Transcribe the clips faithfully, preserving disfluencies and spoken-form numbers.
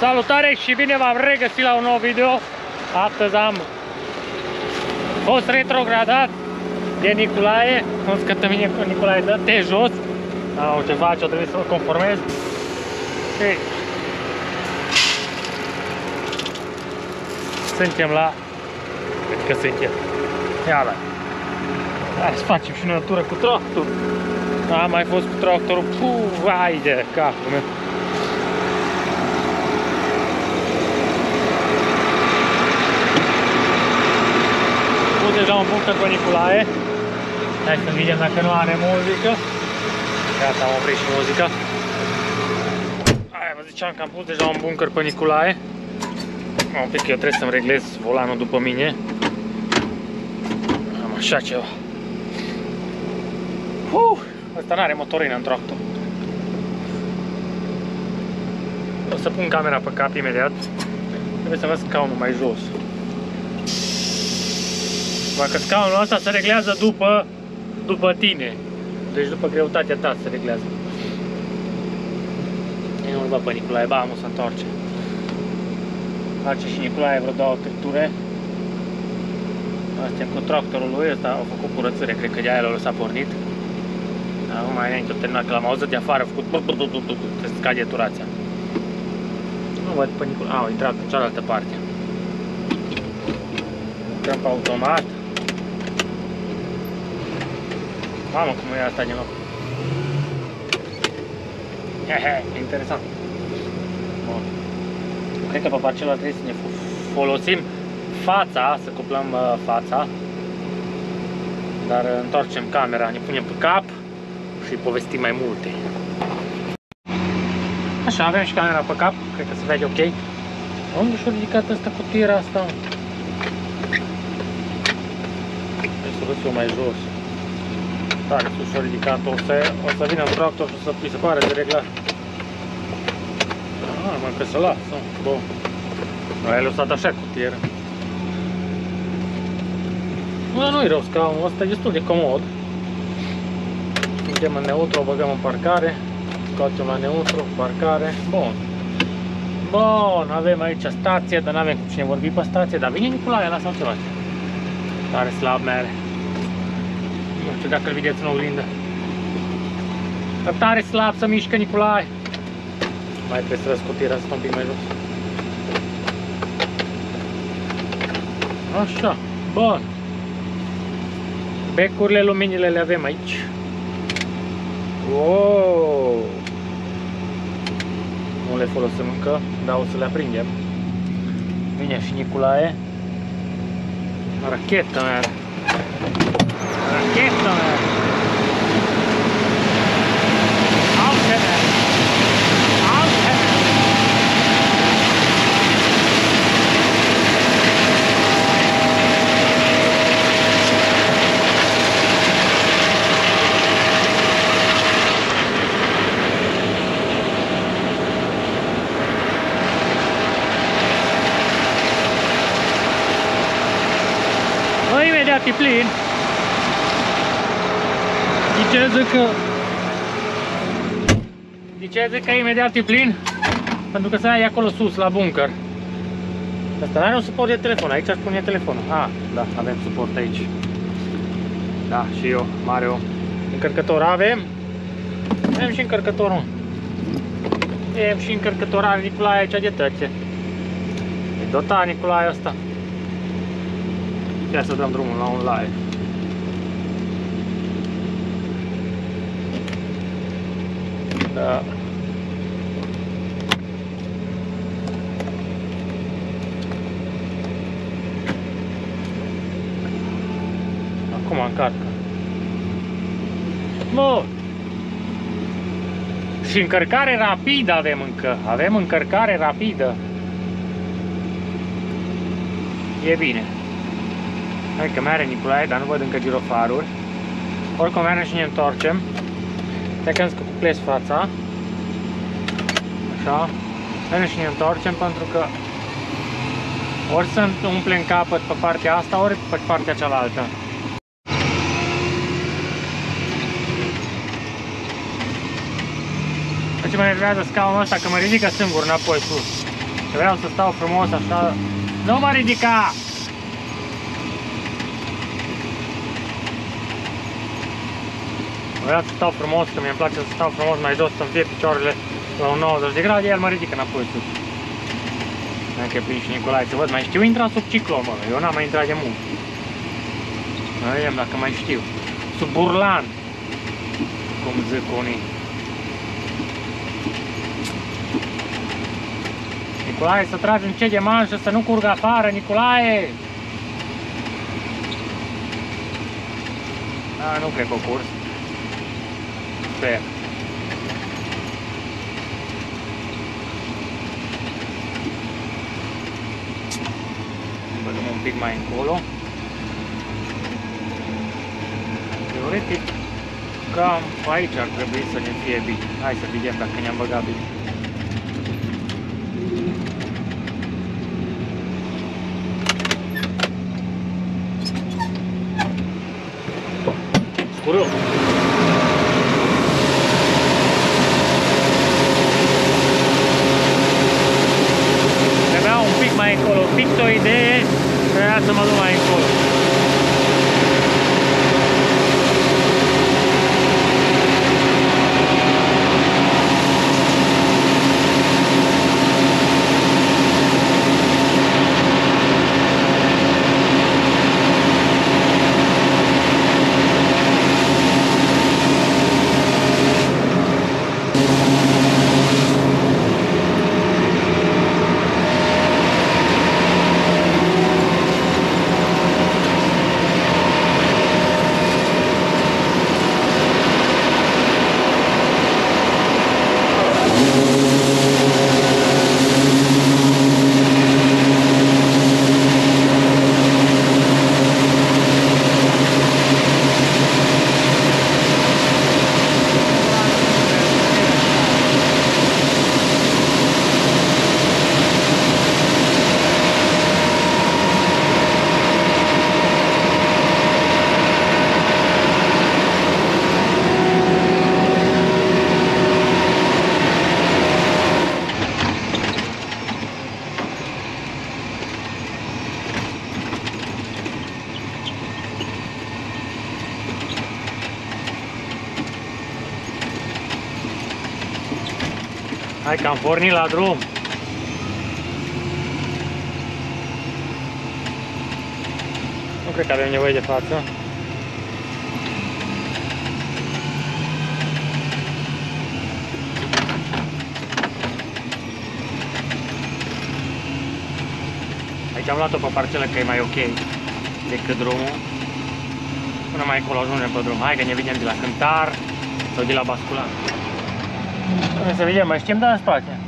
Salutare și bine v-am regăsit la un nou video. Astăzi am fost retrogradat de Nicolae. Cum scătă mine cu Nicolae, dă-te jos. Au ce face, o trebuie să mă conformez. Ei. Suntem la... Cred că suntem. Ia la. Hai să facem și o tură cu tractor. Am mai fost cu tractorul. Puh, vai de capul meu. Deja un bunker pe Nicolae. Hai să vedem dacă nu are muzică. Gata, am oprit și muzica. Aia, vă ziceam că am pus deja un bunker pe Nicolae. Un pic, eu trebuie să-mi reglez volanul după mine. Am așa ceva. Uh, ăsta n-are motorină în tractor. O să pun camera pe cap imediat. Trebuie să văd scaunul mai jos. Dacă scaunul ăsta se reglează după, după tine. Deci după greutatea ta se reglează. Eu nu-l văd pe Nicolae, ba, nu se întoarce. Face și Nicolae vreo două tricture. Astea cu tractorul lui, ăsta a făcut curățire, cred că de aia l-a lăsat pornit. Acum mai înainte a terminat, că l-am auzit de afară, a făcut să scade turația. Nu văd pe Nicolae, a, a intrat pe cealaltă parte. Intrăm pe automat. Mamă, cum e asta din nou. Hehe, e interesant. Bun. Cred că pe parcela trebuie să ne folosim fața, să cuplăm uh, fața. Dar uh, întoarcem camera, ne punem pe cap și povestim mai multe. Așa, avem și camera pe cap, cred că se vede ok. Unde și-a ridicat asta cu tira asta? Trebuie să văd eu mai jos. Tare sus și-a ridicat, o să, o să vină în tractor și o să îi se pare de reglat. Ah, mai că să lasă. Bun. El a lăsat așa cu tieră. Dar nu-i rău scaunul ăsta, e destul de comod. Suntem în neutru, o băgăm în parcare. Scoatem la neutru, parcare. Bun. Bun, avem aici stație, dar n-avem cu cine vorbi pe stație. Dar vine Nicolae, lasă-l ce face. Tare slab mere. Nu știu dacă îl vedeți în oglindă. Tare slab să mișcă Nicolae. Mai trebuie să răscutira asta un pic mai jos. Așa, bun. Becurile, luminile le avem aici. Wow. Nu le folosim încă, dar o să le aprindem. Vine și Nicolae. Rachetă, mea. Rachetă, mea. Alte, mea. Alte, mea. Bă, imediat e plin. De ce zic că... De ce zic că imediat e plin? Pentru că să e acolo sus, la bunker. Asta n-are un suport de telefon, aici aș pune telefonul. Ah, da, avem suport aici. Da, și eu, Mario. Încărcător avem. Avem și încărcătorul. Avem și încărcător al Nicolae aici de tăce. E dotat Nicolae ăsta. Ia să dăm drumul la un live. Da. Acum încarcă. Bun. Și încărcare rapidă avem încă. Avem încărcare rapidă. E bine. Hai că mere Nicolae, dar nu văd încă girofaruri. Oricum mere și ne întoarcem. Trecem să cuplez fața. Așa. Mere și ne întoarcem pentru că ori să umplem capăt pe partea asta, ori pe partea cealaltă. Ce mă enervează scaunul ăsta, că mă ridică singur înapoi sus. Vreau să stau frumos așa. Nu mă ridica! Vreau să stau frumos, că mi-e place să stau frumos mai jos, să-mi fie picioarele la un nouăzeci de grade, el mă ridică înapoi sus. Dacă e plin și Nicolae, să văd, mai știu intra sub ciclo, mă, eu n-am mai intrat de mult. Vedem dacă mai știu. Sub burlan, cum zic unii. Nicolae, să tragi un ce de manșă, să nu curgă afară, Nicolae! A, nu cred că o curs. Sper. Băgăm un pic mai încolo. Teoretic, cam aici ar trebui să ne fie bine. Hai să vedem dacă ne-am băgat bine. Scură! Trebuia un pic mai încolo, fix o idee, trebuia să mă duc mai încolo. Hai că am pornit la drum. Nu cred că avem nevoie de față. Aici am luat-o pe parcelă că e mai ok decât drumul. Până mai acolo ajungem pe drum. Hai că ne vedem de la cântar sau de la basculant. Să vedem, mai știm, dar în spate.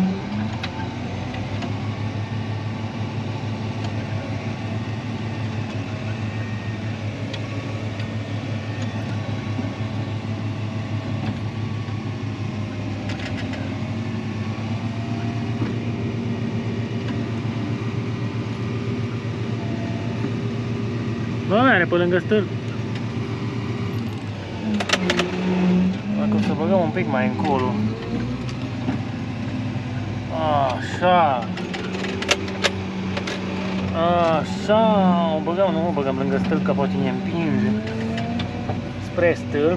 Bă, are pe lângă stâlp. Acum să băgăm un pic mai încolo. Așa. Așa. O băgăm, nu o băgăm lângă stâlp, că poate ne împinge spre stâlp.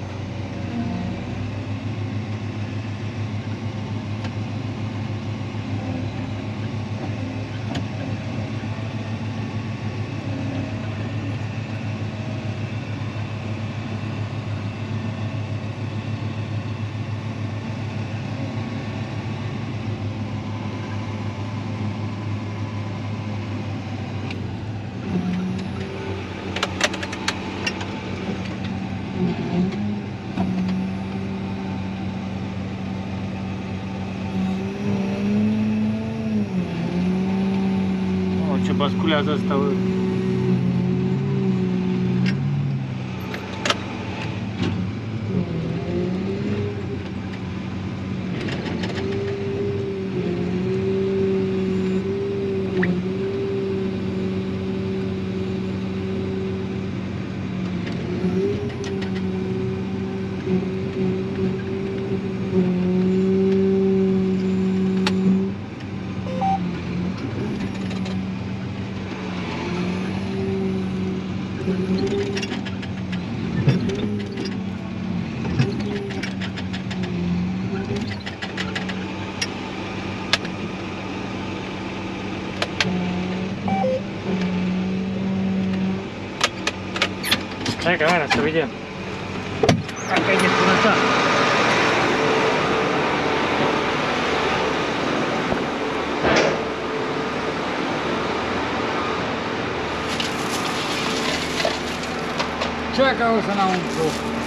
Ce basculează asta, bă. Hai că hai să vedem. Dacă e despre așa. Ce cauți înăuntru?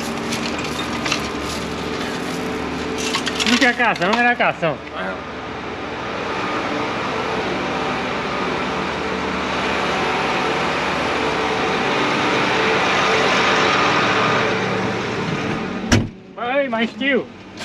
Nu-i acasă, nu era acasă. Băi, mai știu!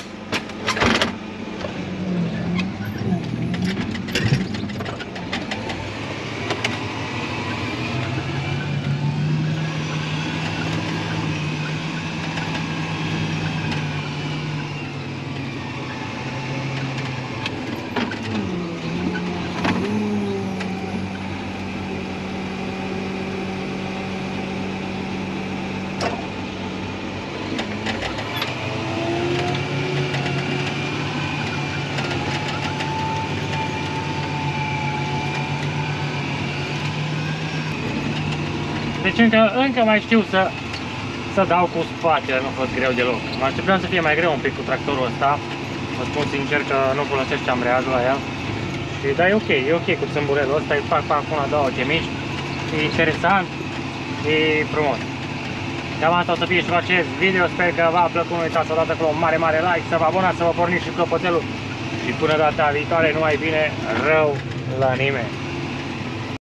Deci încă, încă mai știu să, să dau cu spatele, nu a fost greu deloc. Mă așteptam să fie mai greu un pic cu tractorul ăsta. Vă spun sincer că nu folosește ambreiajul la el. Și, dar e ok, e ok cu țâmburelul ăsta, îi fac, fac una, două ce mici. E interesant, e frumos. Cam asta o să fie și cu acest video, sper că v-a plăcut, nu uitați să dați acolo un mare, mare like, să vă abonați, să vă porniți și clopoțelul. Și până data viitoare, numai bine, rău la nimeni.